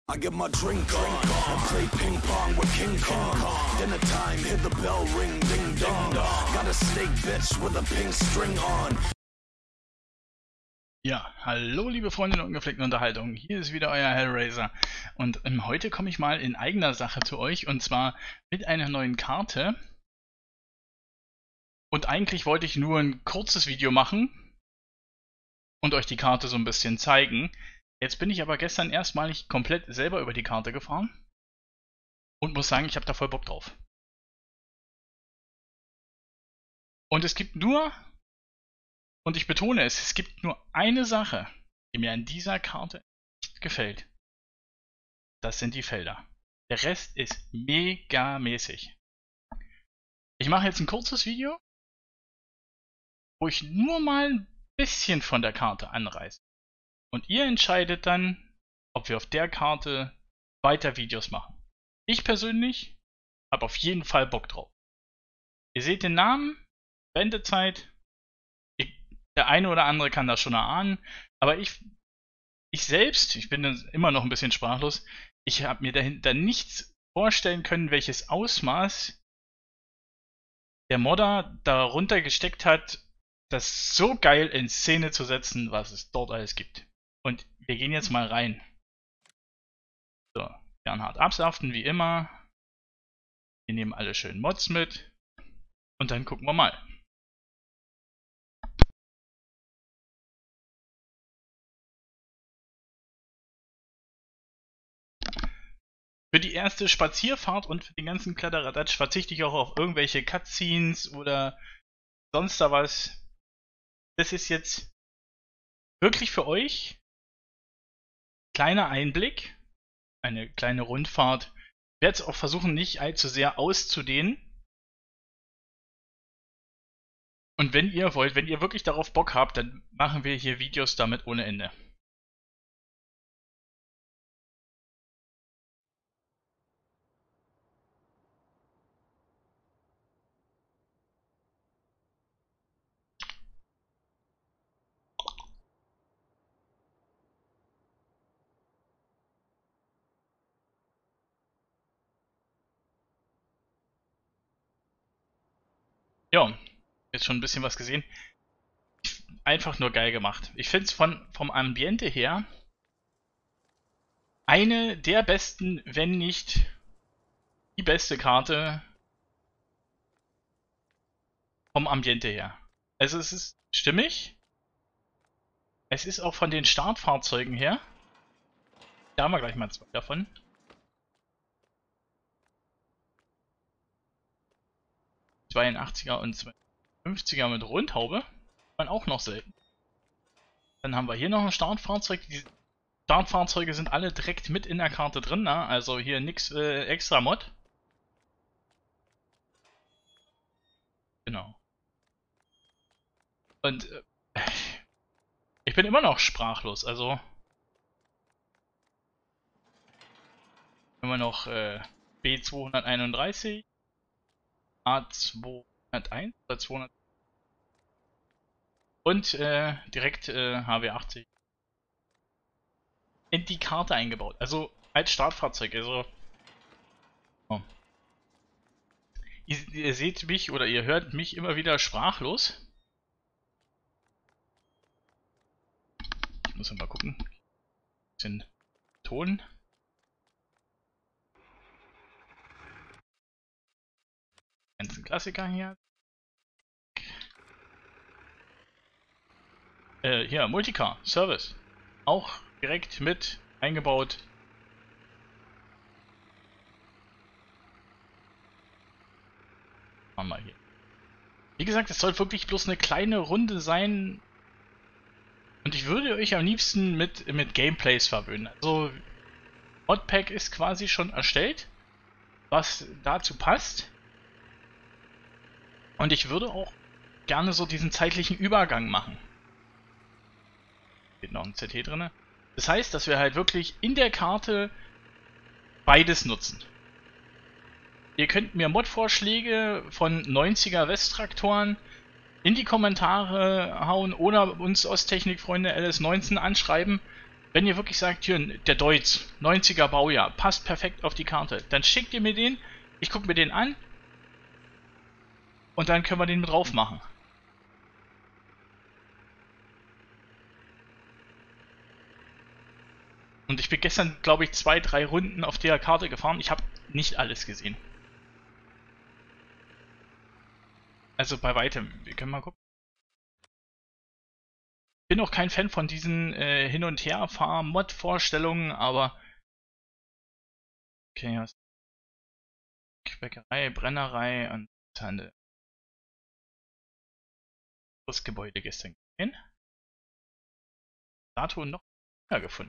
I get my drink on and play ping pong with King Kong. Dinner time, hear the bell ring, ding dong. Got a snake bitch with a pink string on. Ja, hallo liebe Freunde der ungepflegten Unterhaltung, hier ist wieder euer Hellraiser und heute komme ich mal in eigener Sache zu euch und zwar mit einer neuen Karte. Und eigentlich wollte ich nur ein kurzes Video machen und euch die Karte so ein bisschen zeigen. Jetzt bin ich aber gestern erstmalig komplett selber über die Karte gefahren und muss sagen, ich habe da voll Bock drauf. Und es gibt nur, und ich betone es gibt nur eine Sache, die mir an dieser Karte nicht gefällt. Das sind die Felder. Der Rest ist mega mäßig. Ich mache jetzt ein kurzes Video, wo ich nur mal ein bisschen von der Karte anreiße. Und ihr entscheidet dann, ob wir auf der Karte weiter Videos machen. Ich persönlich habe auf jeden Fall Bock drauf. Ihr seht den Namen, Wendezeit. Der eine oder andere kann das schon erahnen, aber ich selbst, ich bin immer noch ein bisschen sprachlos, ich habe mir dahinter nichts vorstellen können, welches Ausmaß der Modder darunter gesteckt hat, das so geil in Szene zu setzen, was es dort alles gibt. Und wir gehen jetzt mal rein. So, Bernhard absaften wie immer. Wir nehmen alle schön Mods mit. Und dann gucken wir mal. Für die erste Spazierfahrt und für den ganzen Kladderadatsch verzichte ich auch auf irgendwelche Cutscenes oder sonst da was. Das ist jetzt wirklich für euch kleiner Einblick, eine kleine Rundfahrt. Ich werde es auch versuchen, nicht allzu sehr auszudehnen. Und wenn ihr wollt, wenn ihr wirklich darauf Bock habt, dann machen wir hier Videos damit ohne Ende. Ja, jetzt schon ein bisschen was gesehen. Einfach nur geil gemacht. Ich finde es vom Ambiente her eine der besten, wenn nicht die beste Karte vom Ambiente her. Also es ist stimmig. Es ist auch von den Startfahrzeugen her. Da haben wir gleich mal zwei davon. er und 52er mit Rundhaube. Man auch noch selten. Dann haben wir hier noch ein Startfahrzeug. Die Startfahrzeuge sind alle direkt mit in der Karte drin, ne? Also hier nix extra Mod. Genau. Und ich bin immer noch sprachlos, also haben wir noch B231, A201 oder 200 und direkt HW80 in die Karte eingebaut, also als Startfahrzeug. Also oh. Ihr seht mich oder ihr hört mich immer wieder sprachlos. Ich muss mal gucken. Bisschen Ton. Ganzen Klassiker hier. Hier, Multicar, Service. Auch direkt mit eingebaut. Machen wir hier. Wie gesagt, es soll wirklich bloß eine kleine Runde sein. Und ich würde euch am liebsten mit Gameplays verwöhnen. Also, Modpack ist quasi schon erstellt, was dazu passt. Und ich würde auch gerne so diesen zeitlichen Übergang machen. Steht noch ein CT drin. Das heißt, dass wir halt wirklich in der Karte beides nutzen. Ihr könnt mir Mod-Vorschläge von 90er West-Traktoren in die Kommentare hauen oder uns Osttechnik-Freunde LS19 anschreiben. Wenn ihr wirklich sagt, hier, der Deutz, 90er Baujahr, passt perfekt auf die Karte, dann schickt ihr mir den, ich gucke mir den an und dann können wir den mit drauf machen. Und ich bin gestern, glaube ich, 2, 3 Runden auf der Karte gefahren. Ich habe nicht alles gesehen. Also bei weitem. Wir können mal gucken. Ich bin auch kein Fan von diesen Hin- und Her-Fahr-Mod-Vorstellungen, aber... Okay, was? Bäckerei, Brennerei und Handel. Das Gebäude gestern gesehen. Dato noch mehr gefunden.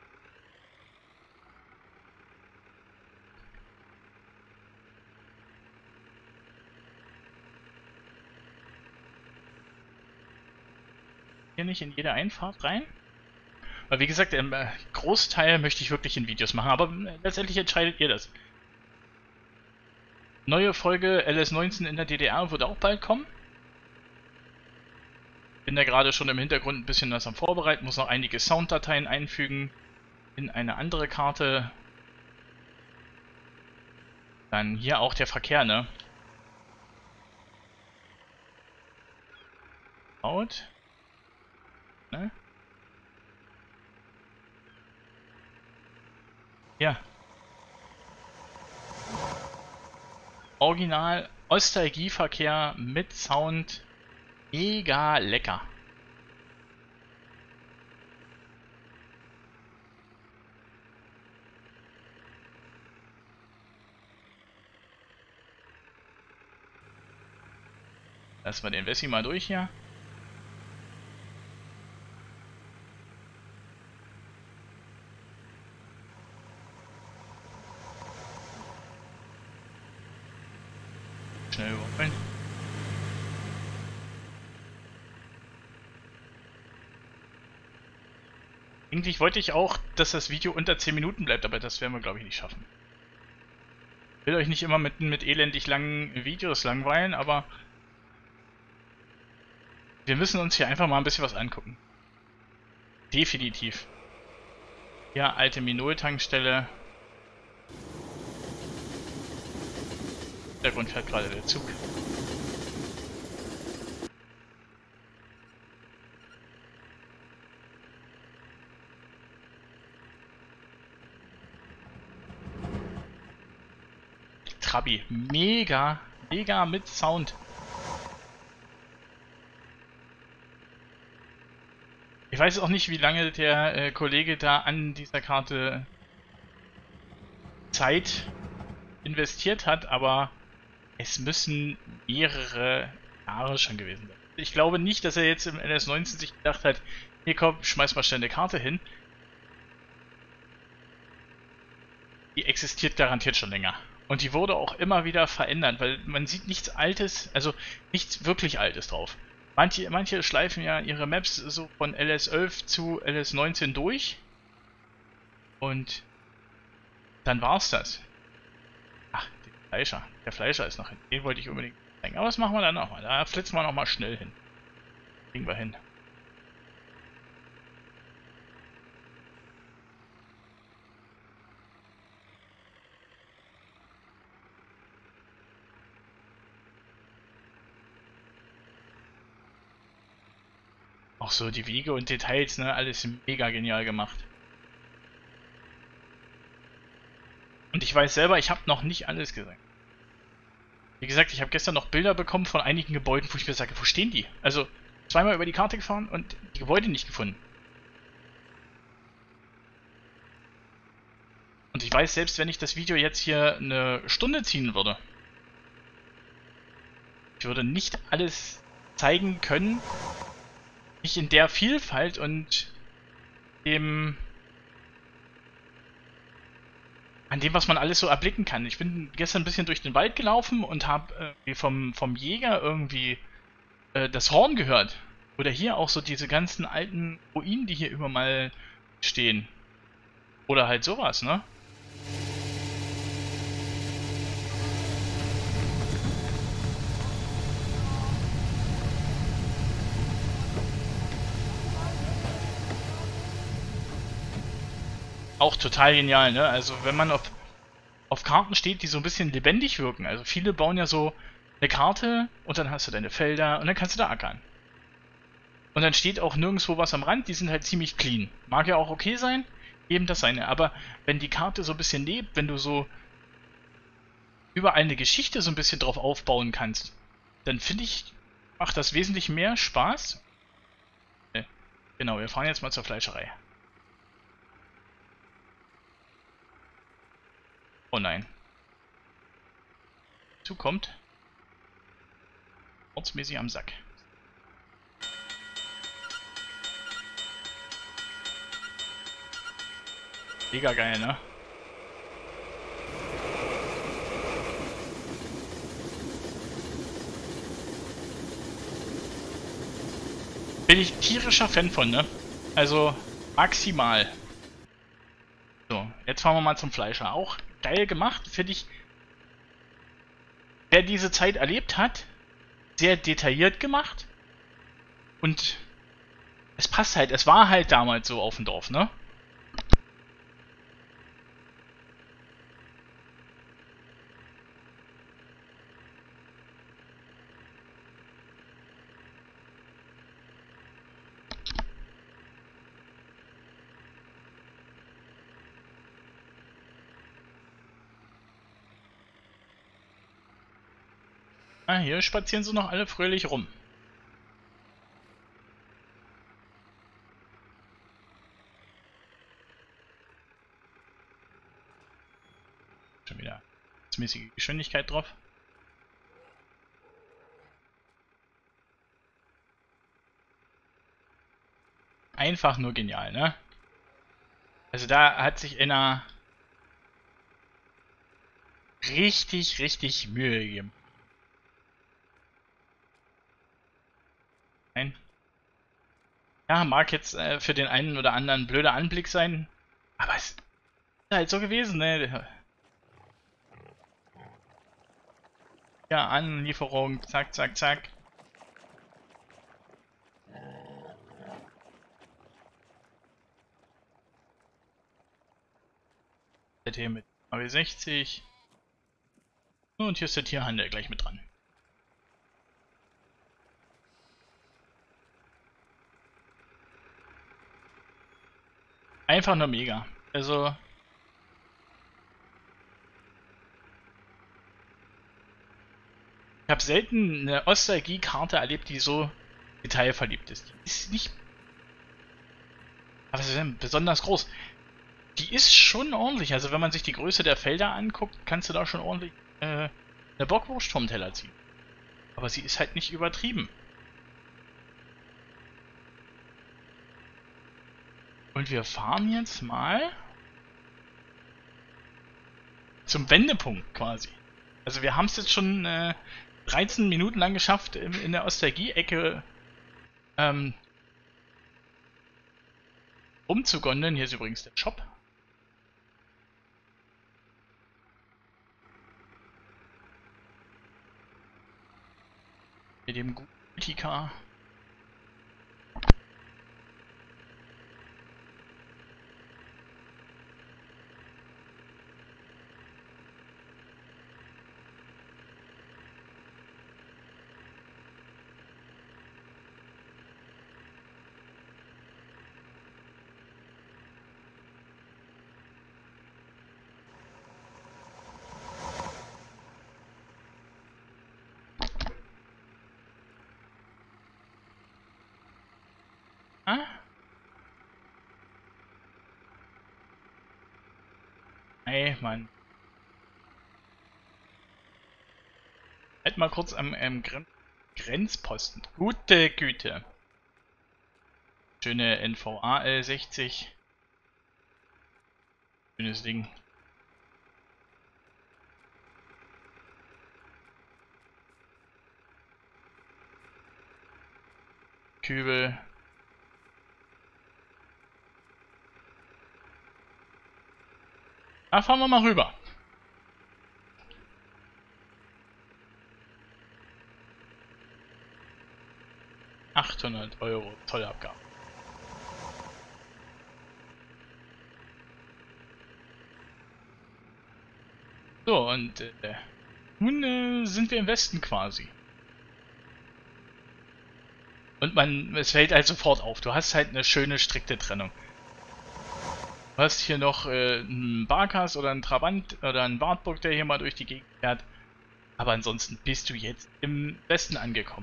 Hier nicht in jede Einfahrt rein. Weil wie gesagt, im Großteil möchte ich wirklich in Videos machen, aber letztendlich entscheidet ihr das. Neue Folge LS19 in der DDR wird auch bald kommen. Bin da gerade schon im Hintergrund ein bisschen was am Vorbereiten, muss noch einige Sounddateien einfügen in eine andere Karte. Dann hier auch der Verkehr, ne? Out. Ne? Ja. Original Nostalgieverkehr mit Sound. Mega lecker. Lassen wir den Wessi mal durch hier. Schnell überholen. Eigentlich wollte ich auch, dass das Video unter 10 Minuten bleibt, aber das werden wir, glaube ich, nicht schaffen. Ich will euch nicht immer mit elendig langen Videos langweilen, aber wir müssen uns hier einfach mal ein bisschen was angucken. Definitiv. Ja, alte Minol-Tankstelle. Im Hintergrund fährt gerade der Zug. Trabi. Mega, mega mit Sound. Ich weiß auch nicht, wie lange der Kollege da an dieser Karte Zeit investiert hat, aber es müssen mehrere Jahre schon gewesen sein. Ich glaube nicht, dass er jetzt im LS19 sich gedacht hat, hier komm, schmeiß mal schnell eine Karte hin. Die existiert garantiert schon länger. Und die wurde auch immer wieder verändert, weil man sieht nichts Altes, also nichts wirklich Altes drauf. Manche schleifen ja ihre Maps so von LS11 zu LS19 durch. Und dann war's das. Ach, der Fleischer ist noch hin. Den wollte ich unbedingt zeigen. Aber was machen wir dann nochmal? Da flitzen wir nochmal schnell hin. Kriegen wir hin. Auch so die Wege und Details, ne? Alles mega genial gemacht. Und ich weiß selber, ich habe noch nicht alles gesehen. Wie gesagt, ich habe gestern noch Bilder bekommen von einigen Gebäuden, wo ich mir sage, wo stehen die? Also zweimal über die Karte gefahren und die Gebäude nicht gefunden. Und ich weiß, selbst wenn ich das Video jetzt hier eine Stunde ziehen würde, ich würde nicht alles zeigen können, nicht in der Vielfalt und an dem, was man alles so erblicken kann. Ich bin gestern ein bisschen durch den Wald gelaufen und habe vom Jäger irgendwie das Horn gehört. Oder hier auch so diese ganzen alten Ruinen, die hier immer mal stehen. Oder halt sowas, ne? auch total genial, ne? Also wenn man auf Karten steht, die so ein bisschen lebendig wirken. Also viele bauen ja so eine Karte und dann hast du deine Felder und dann kannst du da ackern. Und dann steht auch nirgendwo was am Rand, die sind halt ziemlich clean. Mag ja auch okay sein, eben das seine. Aber wenn die Karte so ein bisschen lebt, wenn du so überall eine Geschichte so ein bisschen drauf aufbauen kannst, dann finde ich, macht das wesentlich mehr Spaß. Genau, wir fahren jetzt mal zur Fleischerei. Oh nein. Zukommt. Ortsmäßig am Sack. Mega geil, ne? Bin ich tierischer Fan von, ne? Also maximal. So, jetzt fahren wir mal zum Fleischer. Auch geil gemacht, finde ich. Wer diese Zeit erlebt hat, sehr detailliert gemacht. Und es passt halt, es war halt damals so auf dem Dorf, ne? Ah, hier spazieren sie noch alle fröhlich rum. Schon wieder mäßige Geschwindigkeit drauf. Einfach nur genial, ne? Also da hat sich einer richtig, richtig Mühe gegeben. Nein. Ja, mag jetzt für den einen oder anderen ein blöder Anblick sein, aber es ist halt so gewesen, ne? Ja, Anlieferung, zack, zack, zack. Hier mit AW60. Und hier ist der Tierhandel gleich mit dran. Einfach nur mega. Also ich habe selten eine Nostalgie-Karte erlebt, die so detailverliebt ist. Die ist nicht, was ist denn, besonders groß. Die ist schon ordentlich. Also wenn man sich die Größe der Felder anguckt, kannst du da schon ordentlich eine Bockwurst vom Teller ziehen. Aber sie ist halt nicht übertrieben. Und wir fahren jetzt mal zum Wendepunkt quasi. Also wir haben es jetzt schon 13 Minuten lang geschafft, in der Nostalgie-Ecke umzugondeln. Hier ist übrigens der Shop. Mit dem Multicar. Ah? Ey, Mann. Halt mal kurz am Grenzposten. Gute Güte. Schöne NVA L60. Schönes Ding. Kübel. Da fahren wir mal rüber. €800 Zollabgabe. So, und nun sind wir im Westen quasi. Und es fällt halt sofort auf. Du hast halt eine schöne, strikte Trennung. Du hast hier noch einen Barkas oder einen Trabant oder einen Wartburg, der hier mal durch die Gegend fährt. Aber ansonsten bist du jetzt im Westen angekommen.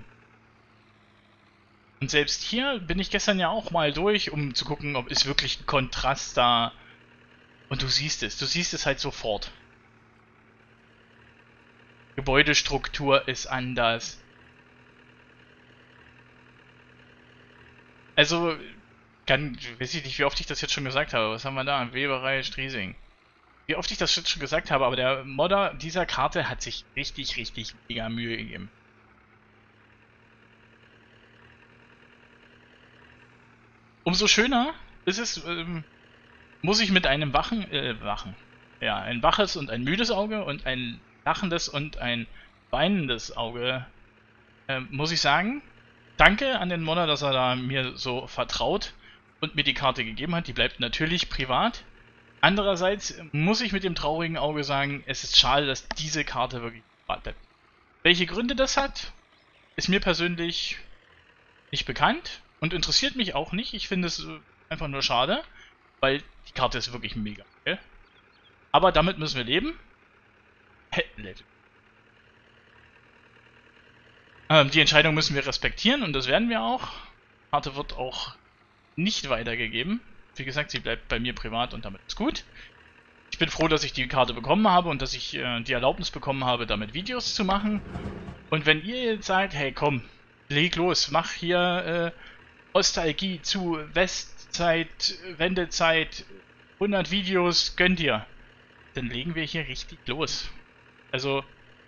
Und selbst hier bin ich gestern ja auch mal durch, um zu gucken, ob ist wirklich ein Kontrast da. Und du siehst es halt sofort. Gebäudestruktur ist anders. Also, weiß ich nicht, wie oft ich das jetzt schon gesagt habe. Was haben wir da? Weberei, Striesing. Wie oft ich das jetzt schon gesagt habe, aber der Modder dieser Karte hat sich richtig, richtig mega Mühe gegeben. Umso schöner ist es, muss ich mit einem ein waches und ein müdes Auge und ein lachendes und ein weinendes Auge, muss ich sagen, danke an den Modder, dass er da mir so vertraut und mir die Karte gegeben hat. Die bleibt natürlich privat. Andererseits muss ich mit dem traurigen Auge sagen, es ist schade, dass diese Karte wirklich privat bleibt. Welche Gründe das hat, ist mir persönlich nicht bekannt und interessiert mich auch nicht. Ich finde es einfach nur schade, weil die Karte ist wirklich mega. Okay? Aber damit müssen wir leben. Die Entscheidung müssen wir respektieren und das werden wir auch. Die Karte wird auch nicht weitergegeben. Wie gesagt, sie bleibt bei mir privat und damit ist gut. Ich bin froh, dass ich die Karte bekommen habe und dass ich die Erlaubnis bekommen habe, damit Videos zu machen. Und wenn ihr jetzt sagt, hey komm, leg los, mach hier Nostalgie zu Westzeit, Wendezeit, 100 Videos, gönn dir. Dann legen wir hier richtig los. Also,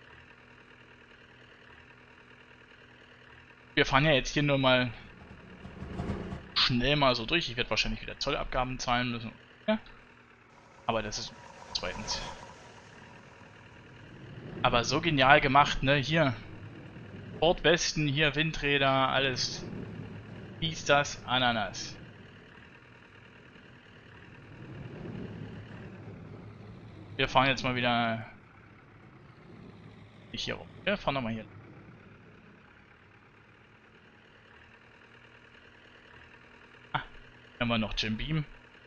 wir fahren ja jetzt hier nur mal schnell mal so durch. Ich werde wahrscheinlich wieder Zollabgaben zahlen müssen. Ja. Aber das ist zweitens. Aber so genial gemacht, ne? Hier. Bordwesten, hier Windräder, alles. Dies, das, Ananas. Wir fahren jetzt mal wieder nicht hier rum. Wir fahren nochmal hier. Ah, hier haben wir noch Jim Beam.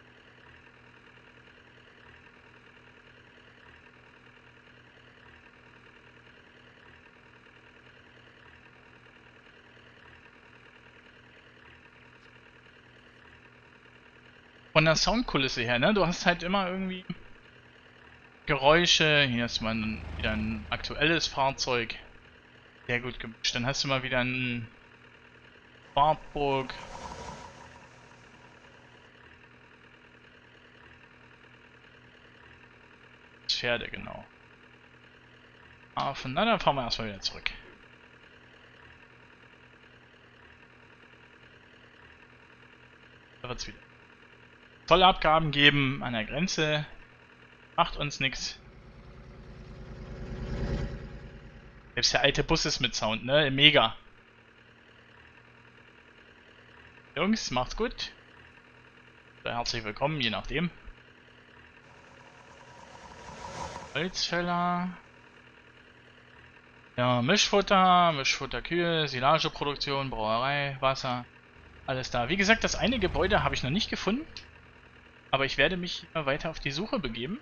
Von der Soundkulisse her, ne? Du hast halt immer irgendwie Geräusche. Hier ist mal wieder ein aktuelles Fahrzeug. Sehr gut gemischt. Dann hast du mal wieder ein Wartburg. Pferde, genau. Na, dann fahren wir erstmal wieder zurück. Da wird es wieder Zollabgaben geben an der Grenze. Macht uns nichts. Selbst der alte Bus ist mit Sound, ne? Mega. Jungs, macht's gut. Oder herzlich willkommen, je nachdem. Holzfäller. Ja, Mischfutter, Kühe, Silageproduktion, Brauerei, Wasser. Alles da. Wie gesagt, das eine Gebäude habe ich noch nicht gefunden. Aber ich werde mich immer weiter auf die Suche begeben.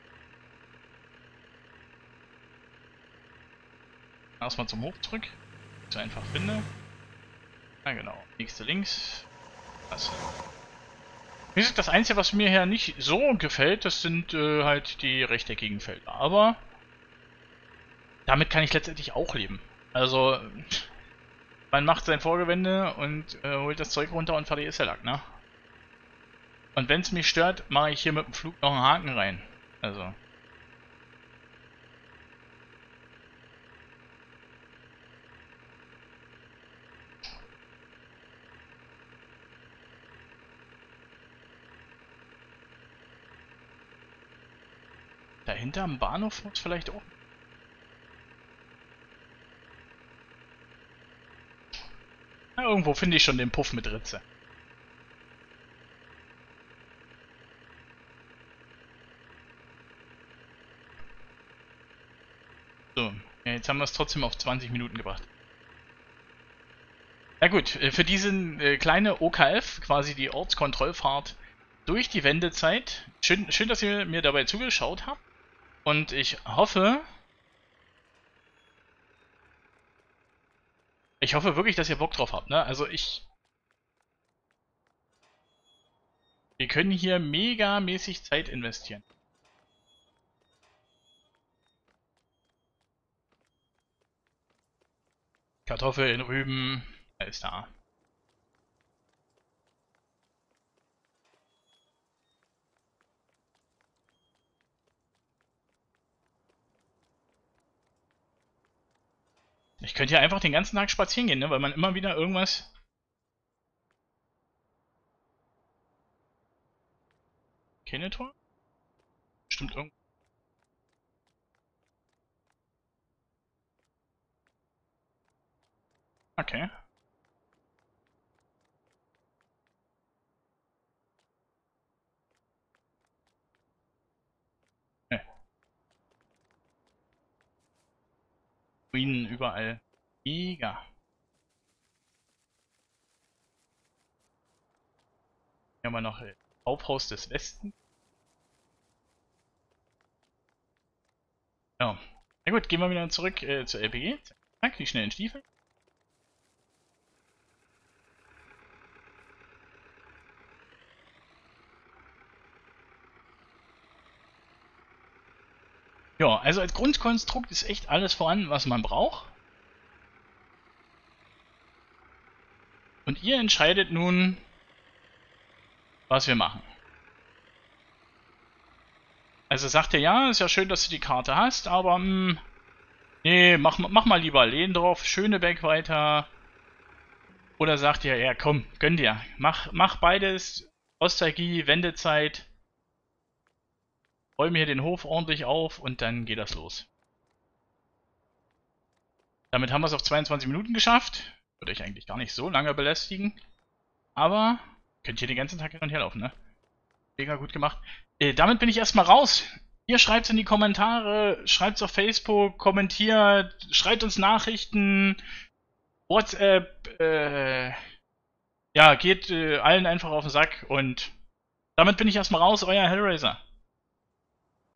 Erstmal zum Hof zurück. So einfach finde. Ja genau. Nächste links. Das. Wie gesagt, das Einzige, was mir hier nicht so gefällt, das sind halt die rechteckigen Felder. Aber damit kann ich letztendlich auch leben. Also, man macht sein Vorgewende und holt das Zeug runter und fertig ist der Lack, ne? Und wenn es mich stört, mache ich hier mit dem Flug noch einen Haken rein. Also. Dahinter am Bahnhof muss vielleicht auch. Ja, irgendwo finde ich schon den Puff mit Ritze. So, ja, jetzt haben wir es trotzdem auf 20 Minuten gebracht. Na gut, für diesen kleine OKF, quasi die Ortskontrollfahrt durch die Wendezeit. Schön, dass ihr mir dabei zugeschaut habt. Und ich hoffe wirklich, dass ihr Bock drauf habt, ne? Also wir können hier megamäßig Zeit investieren. Kartoffeln, Rüben, alles da. Ich könnte ja einfach den ganzen Tag spazieren gehen, ne? Weil man immer wieder irgendwas... Kennetor? Stimmt irgendwas. Okay. Ne. Ruinen überall. Mega. Hier haben wir noch Aufhaus des Westen. Ja. Na gut, gehen wir wieder zurück zur LPG. Zack, die schnellen Stiefel. Ja, also als Grundkonstrukt ist echt alles vorhanden, was man braucht. Und ihr entscheidet nun, was wir machen. Also sagt ihr, ja, ist ja schön, dass du die Karte hast, aber nee, mach mal lieber Lehndorf, Schönebeck weiter. Oder sagt ihr, ja komm, gönn dir. Mach beides, Nostalgie, Wendezeit. Räume hier den Hof ordentlich auf und dann geht das los. Damit haben wir es auf 22 Minuten geschafft. Würde euch eigentlich gar nicht so lange belästigen. Aber könnt ihr den ganzen Tag hin und her laufen, ne? Mega gut gemacht. Damit bin ich erstmal raus. Ihr schreibt es in die Kommentare, schreibt es auf Facebook, kommentiert, schreibt uns Nachrichten, WhatsApp, ja, geht allen einfach auf den Sack und damit bin ich erstmal raus, euer Hellraiser.